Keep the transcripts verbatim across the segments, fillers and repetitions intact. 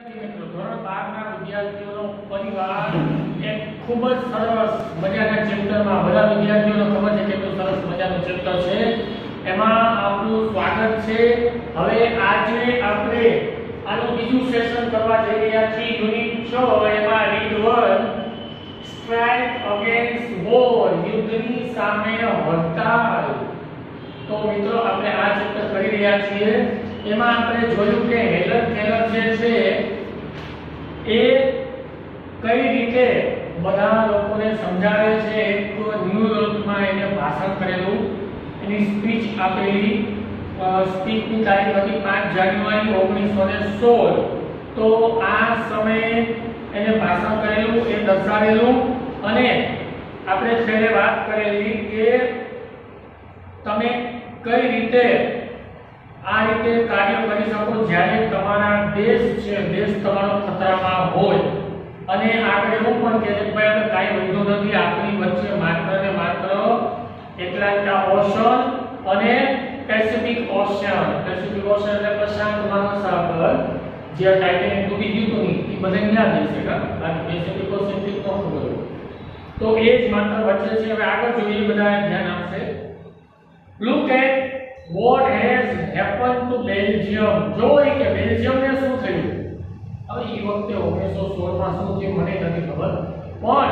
મિત્રો ધોરણ બાર ના વિદ્યાર્થીઓનો પરિવાર એક ખૂબ જ સરસ મજાના ચેપ્ટરમાં બધા વિદ્યાર્થીઓને ખબર છે કેટલું સરસ મજાનું ચેપ્ટર છે એમાં આપણું સ્વાગત છે। હવે આજે આપણે આનું બીજું સેશન કરવા જઈ રહ્યા છીએ યુનિટ છ એમાં read one strike against war યુદ્ધની સામે હડતાલ। તો મિત્રો આપણે આ ચેપ્ટર કરી રહ્યા છીએ એમાં આપણે જોયું કે હેલન કેલર જે છે એ કઈ રીતે બધા લોકોને સમજાવે છે। એક ન્યૂયોર્કમાં એને ભાષણ કરેલું એની સ્પીચ આપેલી સ્પીચની તારીખ હતી પાંચ જાન્યુઆરી ઓગણીસો સોળ। તો આ સમયે એને ભાષણ કરેલું એ દર્શાવેલું અને આપણે છેલ્લે વાત કરેલી કે તમે કઈ રીતે આ રીતે કાર્ય કરી શકો જ્યારે તમારા દેશ છે દેશ તમારો ખતરામાં હોય। અને આગળ એવું પણ કહે છે કે ભાઈ હવે કાંઈ વધુ નથી આપણી વચ્ચે માત્ર ને માત્ર એટલાન્ટિક ઓશન અને પેસિફિક ઓશન પેસિફિક ઓશન એટલે પ્રશાંત મહાસાગર જે ટાઇટેનિક ડૂબી ગયું હતું એ બધાને યાદ હશે કે આ પેસિફિક ઓશન થી કોણ ખબર તો એ જ માત્ર વચ્ચે છે। હવે આગળ જોઈએ બધા ધ્યાન આપશે। Look at what has happened to Belgium। જો એ કે બેલ્જિયમ ને શું થયું હવે એ વખતે ઓગણીસો સોળ માં શું થયું મને નથી ખબર પણ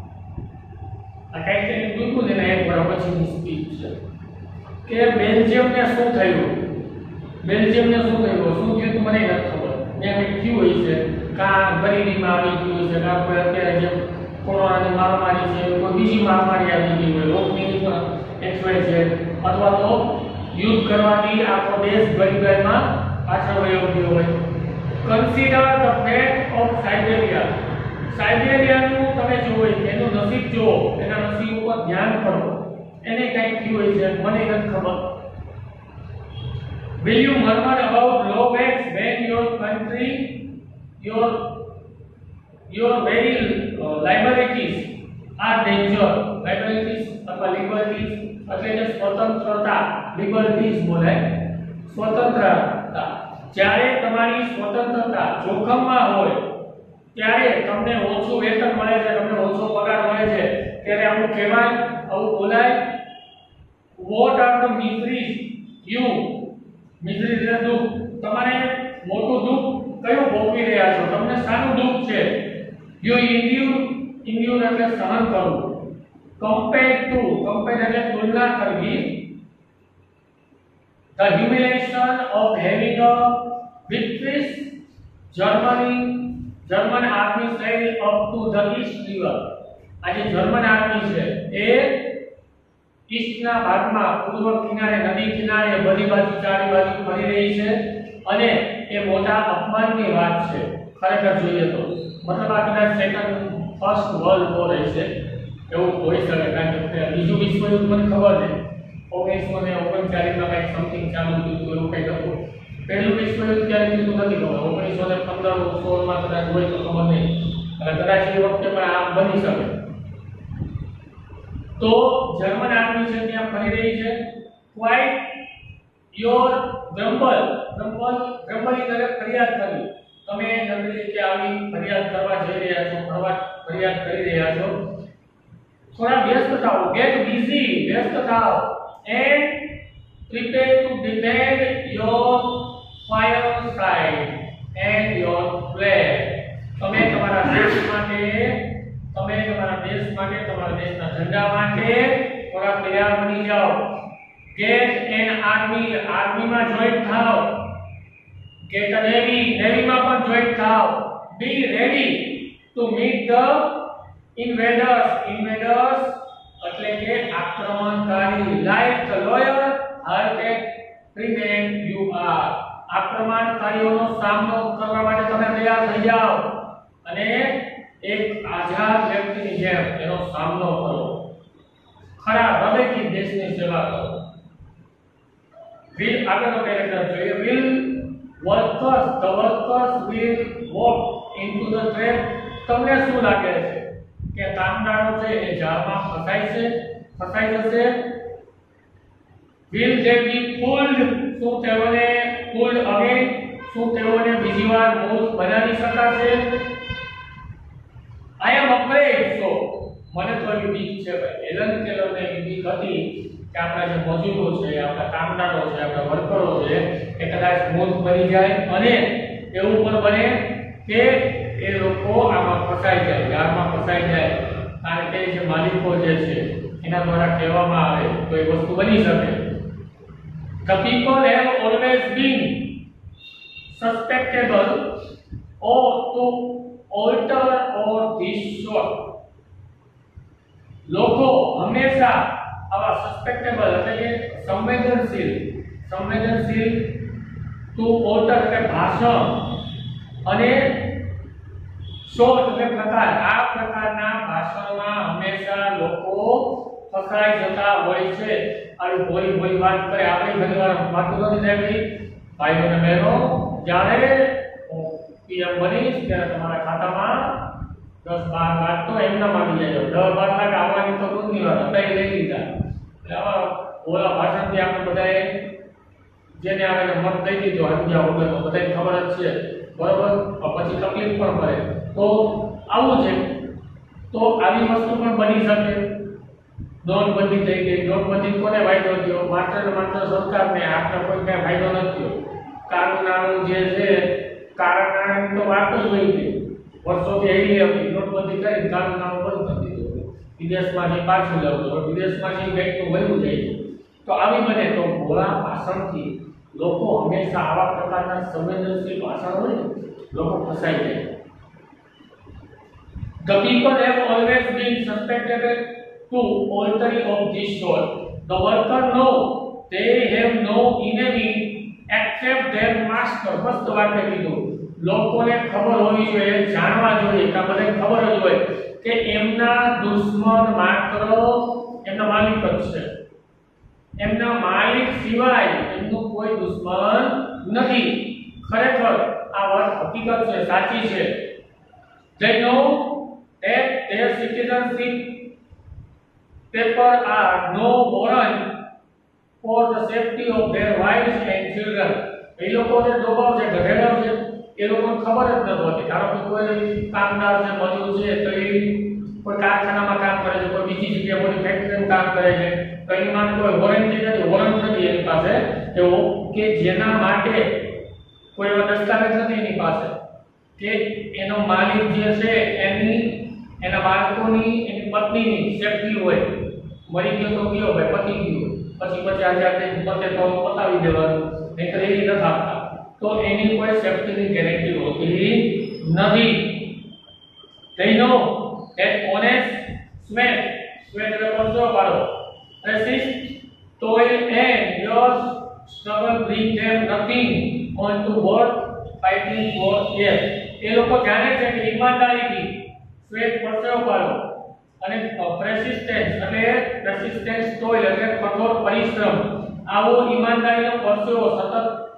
આ ટાઇટેનિક ડૂબ્યું ને એક વાર પછીની સ્પીચ છે કે બેલ્જિયમ ને શું થયું બેલ્જિયમ ને શું થયું શું થયું મને નથી ખબર ને કંઈક થયું હોય છે કા ગરીબીમાં આવી ગયું છે કા કોઈ અત્યારે જેમ કોરોનાની મહામારી છે કોઈ બીજી મહામારી આવી ગઈ હોય રોગની એક્સવાય છે અથવા તો યુદ્ધ કરવાથી આખો દેશ ગરીબાઈમાં પાછળ વયો ગયો હોય। Consider the fate of Siberia સાઇબેરિયાનું તમે જોવો એનું નસીબ જુઓ એના નસીબ ઉપર ધ્યાન કરો એને કંઈક થયું હોય છે મને નથી ખબર। Will you murmur about drawbacks when your country your your very uh, liabilities are danger liabilities અથવા liberties એટલે કે સ્વતંત્રતા લિબર્ટીઝ બોલાય સ્વતંત્રતા જ્યારે તમારી સ્વતંત્રતા જોખમમાં હોય ત્યારે તમને ઓછું વેતન મળે છે તમને ઓછો પગાર મળે છે ત્યારે આવું કહેવાય આવું બોલાય। What are the miseries you misery એટલે દુઃખ તમારે મોટું દુઃખ કયું ભોગવી રહ્યા છો તમને શાનું દુઃખ છે યુ ઇન્ડ્યુર ઇન્ડ્યુર એટલે સહન કરવું compared to compared એટલે તુલના કરવી the humiliation of having a victorious Germany German army sailed up to the East River। આજે જર્મન આર્મી છે એ ઈસ્ટના ભાગમાં પૂર્વ કિનારે નદી કિનારે બધી બાજુ ચારે બાજુ ફરી રહી છે અને એ મોટા અપમાનની વાત છે ખરેખર જોઈએ તો મતલબ આ કદાચ સેકન્ડ ફર્સ્ટ વર્લ્ડ વોર હશે એવું હોઈ શકે કારણ કે બીજું વિશ્વ યુદ્ધ મને ખબર છે ઓગણીસો ને ઓગણચાલીસ માં કંઈક સમથિંગ ચાલુ થયું એવું કંઈક હતું પહેલું વિશ્વ યુદ્ધ ક્યારે થયું નથી ખબર ઓગણીસો ને પંદર સોળ માં કદાચ હોય તો ખબર નહીં અને કદાચ એ વખતે પણ આમ બની શકે। તો જર્મન આર્મી છે ત્યાં ફરી રહી છે ક્વાઇટ યોર ગ્રમ્બલ ગ્રમ્બલ ગ્રમ્બલ એટલે ફરિયાદ કરવી તમે નવી રીતે આવી ફરિયાદ કરવા જઈ રહ્યા છો ફરિયાદ કરી રહ્યા છો થોડા વ્યસ્ત થાઓ ગેટ બિઝી વ્યસ્ત થાઓ and prepare to defend your fireside and your flag તમે તમારા દેશ માટે તમે તમારા દેશ માટે તમારા દેશના ઝંડા માટે થોડા તૈયાર બની જાઓ। ગેટ એન આર્મી આર્મીમાં જોઈન્ટ થાઓ ગેટ અ નેવી નેવીમાં પણ જોઈન્ટ થાઓ be ready to meet the invaders invaders એટલે કે આક્રમણકારી like the lawyer hearted remain you are આક્રમણકારીઓનો સામનો કરવા માટે તમે તૈયાર થઈ જાઓ અને એક આઝાદ વ્યક્તિની જેમ એનો સામનો કરો ખરા હૃદયથી દેશની સેવા કરો। will આગળનો કેરેક્ટર જોઈએ will workers the workers will walk into the trap તમને શું લાગે છે કે કામદારો છે એ જાળમાં ફસાય છે ફસાઈ જશે will they be pulled શું તેઓને pulled again શું તેઓને બીજી વાર મૂર્ખ બનાવી શકાશે? I am afraid so. મને તો એવી બીક છે ભાઈ. એલન કેલરને એવી બીક હતી કે આપણા જે મજૂરો છે, આપણા કામદારો છે, આપણા વર્કરો છે એ કદાચ મૂર્ખ બની જાય અને એવું પણ બને કે એ લોકો આમાં ફસાઈ જાય, જાળમાં ફસાઈ જાય. કારણ કે જે માલિકો જે છે એના દ્વારા કહેવામાં આવે તો એ વસ્તુ બની શકે. The people have always been susceptible or to alter or destroy. લોકો હંમેશા આવા સસ્પેક્ટેબલ એટલે કે સંવેદનશીલ સંવેદનશીલ ટુ ઓલ્ટર એટલે ભાષણ અને શોધ એટલે પ્રકાર, આ પ્રકારના ભાષણમાં હંમેશા લોકો ફસાઈ જતા હોય છે. આવી ભોળી ભોળી વાત કરે. આપણે ઘણીવાર વાતો નથી થાય ભાઈઓ અને બહેનો, જ્યારે પીએમ બનીશ ત્યારે તમારા ખાતામાં દસ બાર લાખ તો એમના આવી જાય. દસ બાર લાખ આવવાની તો દૂરની વાત, અત્યારે લઈ લીધા. એટલે આવા ઓલા ભાષણથી આપણે બધાએ જેને આવે મત દઈ દીધો સમજ્યા વગરનો, બધાને ખબર જ છે બરોબર. પછી તકલીફ પણ પડે. તો આવું છે. તો આવી વસ્તુ પણ બની શકે. નોટબંધી થઈ ગઈ. નોટબંધી કોને ફાયદો થયો? માત્ર ને માત્ર સરકારને. આપણે કોઈ કઈ ફાયદો નથી થયો. કાળું નાણું જે છે, કાળા નાણાંની તો વાત જ હોય છે. વર્ષોથી એવી હતી. નોટબંધી કરી કાળું નાણું બંધ કરી દીધું. વિદેશમાંથી પાછું લાવતું. વિદેશમાંથી કંઈક તો વયું જાય છે. તો આવી બને તો ભોળા ભાષણથી લોકો હંમેશા આવા પ્રકારના સંવેદનશીલ ભાષણ હોય ને લોકો ફસાઈ જાય. The people have always been susceptible to altering of this sort. The worker know they have no enemy except their master. મસ્ત વાક્ય કીધું. લોકોને ખબર હોવી જોઈએ, જાણવા જોઈએ, કે બધાને ખબર જ હોય કે એમના દુશ્મન માત્ર એમના માલિક જ છે. એમના માલિક સિવાય એમનું કોઈ દુશ્મન નથી. ખરેખર આ વાત હકીકત છે, સાચી છે. They know that their citizenship paper are no warrant for the safety of their wives and children. એ લોકો જે ડોબાવ છે, ગધેડા છે, એ લોકોને ખબર જ નથી હોતી. ધારો કે કોઈ કામદાર છે, મજૂર છે, તો એ કોઈ કારખાનામાં કામ કરે છે, કોઈ બીજી જગ્યાએ કોઈ ફેક્ટરીમાં કામ કરે છે, તો એની માટે કોઈ વોરંટી નથી, વોરંટ નથી એની પાસે એવો કે જેના માટે કોઈ એવો દસ્તાવેજ નથી એની પાસે કે એનો માલિક જે છે એની એના બાળકોની, એની પત્નીની સેફટી હોય. મરી ગયો તો ગયો ભાઈ, પતી ગયો, પછી પછી આજે પતે તો પતાવી દેવાનું, નહીંતર એ નથી આપતા. તો એની કોઈ સેફટીની ગેરંટી હોતી નથી. They know that honest sweat, sweat એટલે પરસેવો પાડો, persist, toil and years struggle bring them nothing on to work fighting for yes. એ લોકો જાણે છે કે ઈમાનદારીથી સ્વેત પરસેવો પાડો અને પ્રેસિસ્ટન્સ એટલે રેસિસ્ટન્સ ટોઇલ એટલે કઠોર પરિશ્રમ, આવો ઈમાનદારીનો પરસેવો સતત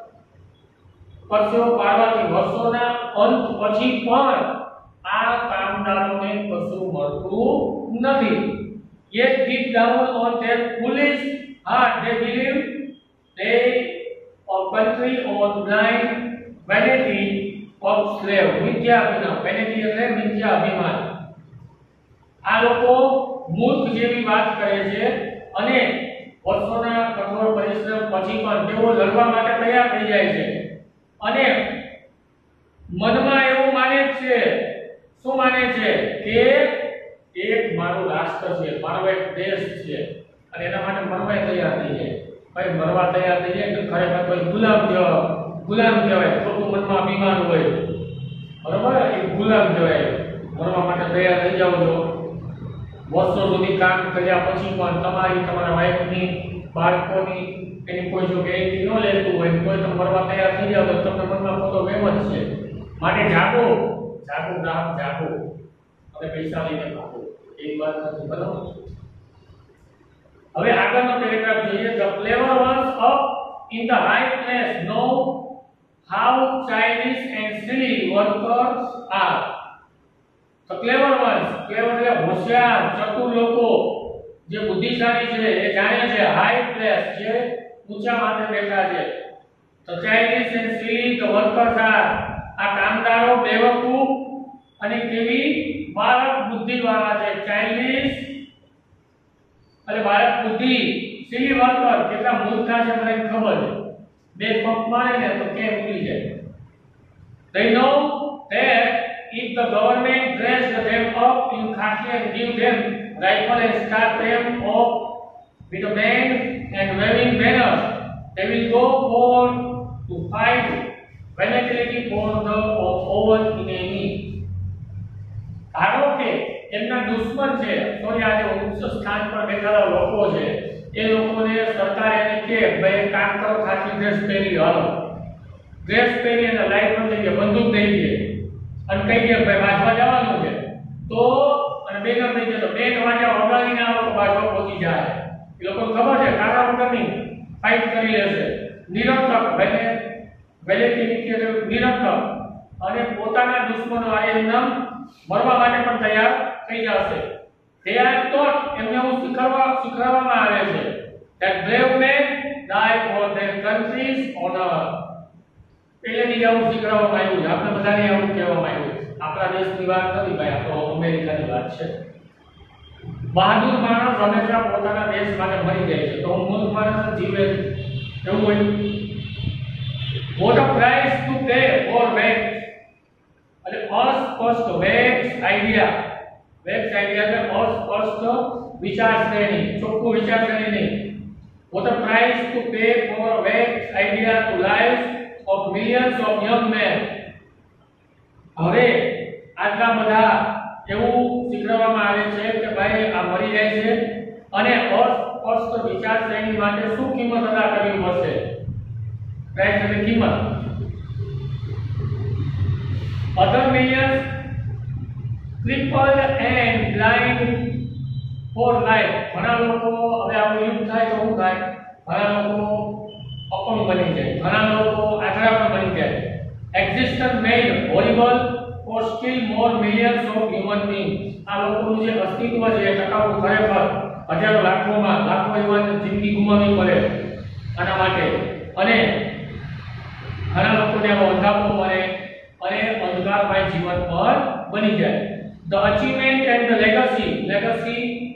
પરસેવો પાડવાથી વર્ષોના અંત પછી પણ આ કામદારોને કશું મળતું નથી. Yet deep down on their foolish heart they believe they are country on blind vanity of slave. મિથ્યા અભિમાન, vanity એટલે મિથ્યા અભિમાન. આ લોકો મૂર્ખ જેવી વાત કરે છે અને વર્ષોના કઠોર પરિશ્રમ પછી પણ તેઓ લડવા માટે તૈયાર થઈ જાય છે અને મનમાં એવું માને છે, શું માને છે કે એક મારું રાષ્ટ્ર છે, મારો એક દેશ છે અને એના માટે મરવા તૈયાર થઈ જાય. ભાઈ મરવા તૈયાર થઈ જાય તો ખરેખર કોઈ ગુલામ કહેવાય, ગુલામ કહેવાય. ખોટું મનમાં અભિમાન હોય બરોબર, એ ગુલામ કહેવાય. મરવા માટે તૈયાર થઈ જાવ છો. વર્ષો સુધી કામ કર્યા પછી પણ તમારી, તમારા વાઈફની, બાળકોની એની કોઈ જો ગેરંટી ન લેતું હોય કોઈ તમે મરવા તૈયાર થઈ જાવ તો તમને મનમાં ખોટો વેમ જ છે. માટે જાગો, જાગો ગ્રાહક, જાગો અને પૈસા લઈને ભાગો. એ વાત નથી બરાબર. હવે આગળનો પેરેગ્રાફ જોઈએ. The clever ones up in the high place know how childish and silly workers are. The clever ones, clever એટલે હોશિયાર, ચતુર લોકો, જે બુદ્ધિશાળી છે એ જાણે છે હાઈ પ્લેસ, જે ઊંચા માથે બેઠા છે. તો Chinese and silly the workers are, આ કામદારો બેવકૂફ અને કેવી બાળક બુદ્ધિ વાળા છે. ચાઇનીઝ અને બાળક બુદ્ધિ, સિલી વર્કર કેટલા મૂર્ખા છે મને ખબર છે. બે પંપ મારે ને તો કે ઉડી જાય. They know that if the government dress them up in khaki and give them rifle and start them off with a band and waving banners, they will go on to fight valiantly for the over enemy. ધારો કે એમના દુશ્મન છે, sorry આજે ઉચ્ચ સ્થાન પર બેઠેલા લોકો છે, એ લોકોને સરકાર એને કે ભાઈ કામ કરો, ખાકી ડ્રેસ પહેરી હાલો, ડ્રેસ પહેરી અને લાઈટ પર જઈએ, બંદૂક દઈ દે અને કહી દે ભાઈ વાંચવા જવાનું છે, તો અને બેનર દઈ દે તો બેન વાંચવા વગાડીને આ લોકો વાંચવા પહોંચી જાય. એ લોકો ખબર છે કારા વગરની ફાઇટ કરી લેશે. નિરંતર ભાઈને વેલેટી કે નિરંતર અને પોતાના દુશ્મનો આ એમના મરવા માટે પણ તૈયાર થઈ જશે. They are taught, એમને એવું શીખવવા શીખવવામાં આવે છે that brave men die for their country's honor. પહેલેથી આવું શીખવવામાં આવ્યું છે, આપણે બધાને એવું કહેવામાં આવ્યું. આપણા દેશની વાત નથી ભાઈ, આ તો અમેરિકાની વાત છે. બહાદુર માણસ હંમેશા પોતાના દેશ માટે મરી જાય છે, તો મૂર્ખ માણસ જીવે એવું હોય. What a price to pay for vex, અને અસ્પષ્ટ વેક્સ આઈડિયા, વેક્સ આઈડિયા એટલે અસ્પષ્ટ વિચાર શ્રેણી, ચોખ્ખું વિચાર શ્રેણી નહીં. What a price to pay for vex idea to lives of millions of young men. હવે આટલા બધા એવું શીખવવામાં આવે છે કે ભાઈ આ મરી જાય છે અને અસ્પષ્ટ વિચાર શ્રેણી માટે શું કિંમત અદા કરવી પડશે. પ્રાઇસ એટલે કિંમત. Other millions crippled and blind for life. ઘણા લોકો હવે આપણું યુદ્ધ થાય તો શું થાય? ઘણા લોકો અપંગ બની જાય, ઘણા લોકો આંધળા પણ બની જાય. Existence made horrible for still more millions of human beings. આ લોકોનું જે અસ્તિત્વ છે એ ટકાવવું ખરેખર હજારો લાખોમાં લાખો એવા જિંદગી ગુમાવવી પડે આના માટે. અને ઘણા લોકોને આમાં અંધાપો મળે અને અંધકારમય જીવન પર બની જાય. The achievement and the legacy, legacy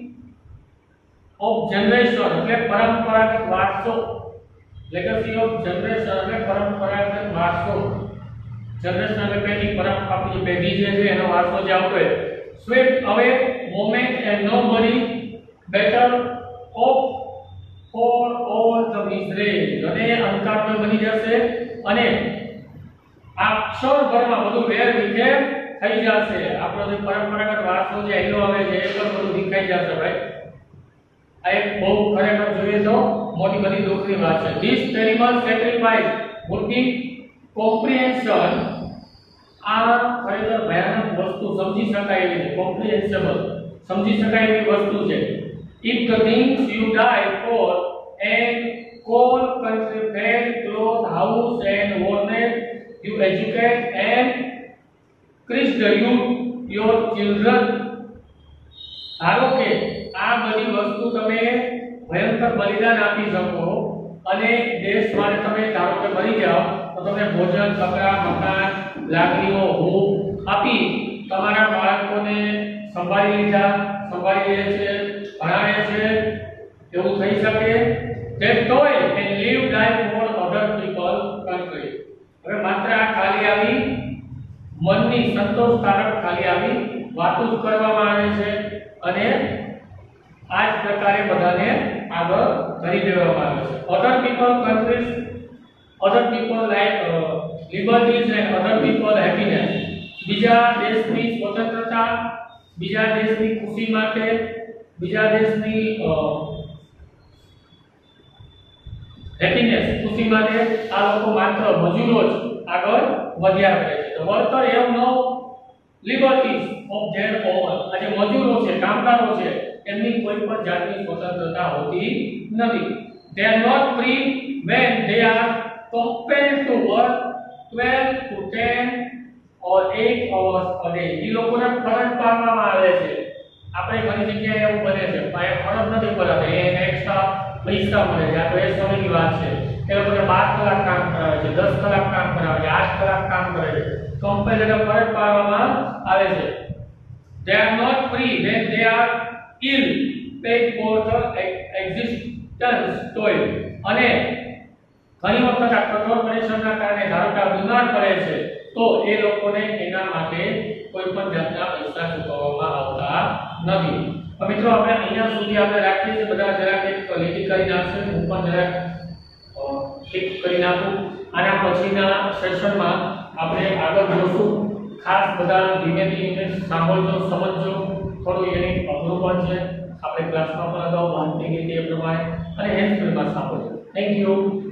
of generation એટલે પરંપરાગત વારસો. legacy of generation એટલે પરંપરાગત વારસો. generation એટલે પેઢી, પરંપરા પેઢી જે છે એનો વારસો જે આવતો હોય. swept away moment and nobody better off for all the misery. અને અંધકારમય બની જશે અને આ ક્ષણભરમાં બધું વેર વિખેર થઈ જશે. આપણો જે પરંપરાગત વારસો જે આયલો આવે છે એ પણ બધું વિખાઈ જશે ભાઈ. આ એક બહુ ખરેખર જોઈએ તો મોટી બધી દુઃખની વાત છે. This terrible sacrifice would be comprehension. આ ખરેખર ભયાનક વસ્તુ સમજી શકાય એવી છે. comprehensible સમજી શકાય એવી વસ્તુ છે. If the things you die for and coal, country, fed, clothes, house and warnet you educate and Christ you your children. ધારો કે આ બધી વસ્તુ તમે ભયંકર બલિદાન આપી શકો અને દેશ માટે તમે ધારો કે મરી જાઓ તો તમે ભોજન, કપડાં, મકાન, લાગણીઓ, હૂંફ આપી તમારા બાળકોને સંભાળી લીધા, સંભાળી લે છે, ભણાવે છે, એવું થઈ શકે. That toil and live life for other people country. હવે માત્ર આ ખાલી આવી મનની સંતોષકારક ખાલી આવી વાતો જ કરવામાં આવે છે અને આ જ પ્રકારે બધાને આગળ કરી દેવામાં આવે છે. other people countries, other people like uh, liberties and other people happiness. બીજા દેશની સ્વતંત્રતા, બીજા દેશની ખુશી માટે, બીજા દેશની હેપીનેસ ખુશી માટે આ લોકો માત્ર મજૂરો જ આગળ વધ્યા કરે છે. Worker have no liberties of their own. આ જે મજૂરો છે, કામદારો છે, એમની કોઈ પણ જાતની સ્વતંત્રતા હોતી નથી. They are not free when they are compelled to work twelve to ten or eight hours a day. એ લોકોને ફરજ પાડવામાં આવે છે. આપણે ઘણી જગ્યાએ એવું બને છે, પણ એ ફરજ નથી પડાતી, એને એક્સ્ટ્રા પૈસા મળે છે. આ તો એ સમયની વાત છે. એ લોકોને બાર કલાક કામ કરાવે છે, દસ કલાક કામ કરાવે છે, આઠ કલાક કામ કરે છે. કંપની દ્વારા ફરજ પાડવામાં આવે છે. They are not free when they are ill, paid for the existence toil. અને ઘણી વખત આ કઠોર પરિશ્રમના કારણે ધારો કે બીમાર પડે છે તો એ લોકોને એના માટે કોઈ પણ જાતના પૈસા ચૂકવવામાં આવતા નથી. તો મિત્રો આપણે અહીંયા સુધી આપણે રાખીએ છીએ. બધા જરાક એક લીટી કરી નાખશે, હું પણ જરાક ક્લિક કરી નાખું. આના પછીના સેશનમાં આપણે આગળ જોશું. ખાસ બધા ધીમે ધીમે સાંભળજો, સમજજો. થોડું એની અઘરું પણ છે. આપણે ક્લાસમાં પણ અગાઉ માહિતી લીધી એ પ્રમાણે અને હેન્ડ ફ્રીમાં સાંભળજો. Thank you.